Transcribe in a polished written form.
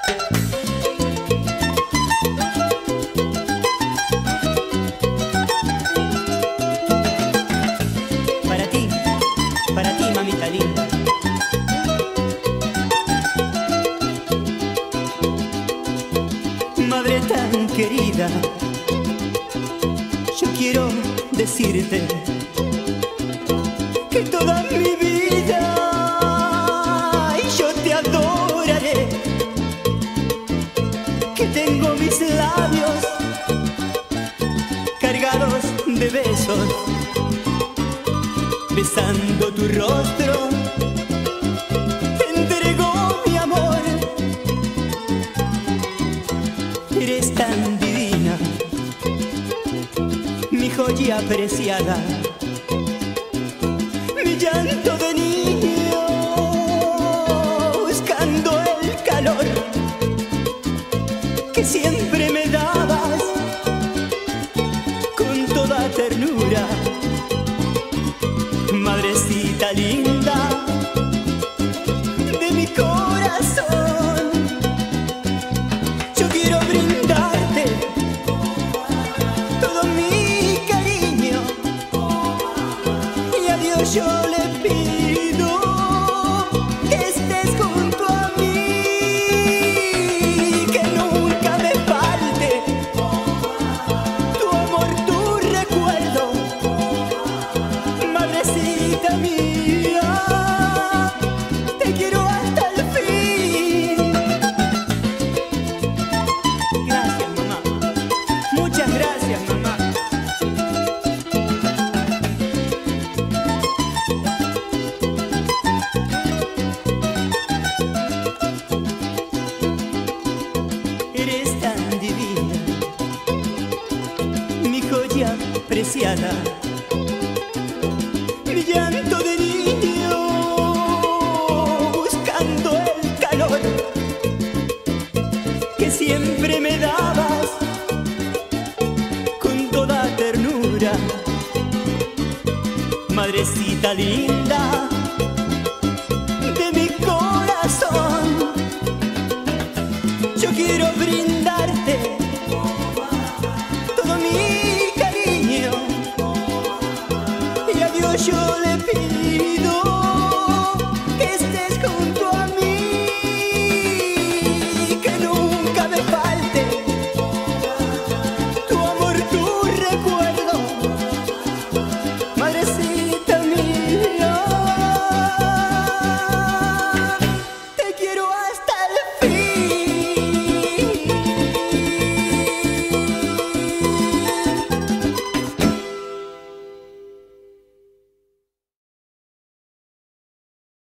Para ti, mamita linda. Madre tan querida, yo quiero decirte que toda mi vida yo te adoraré, que tengo mis labios cargados de besos, besando tu rostro, te entrego mi amor. Eres tan divina, mi joya preciada, mi llanto de niño, buscando el calor que siempre me dabas con toda ternura. Madrecita linda de mi corazón, yo quiero brindarte todo mi cariño, y a Dios yo le pido que estés junto a mí, que nunca me falte tu amor, tu recuerdo. Madrecita mía, te quiero hasta el fin. Gracias, mamá. Muchas gracias, mamá. Eres tan divina, mi joya preciada, mi llanto de niño, buscando el calor que siempre me dabas con toda ternura. Madrecita linda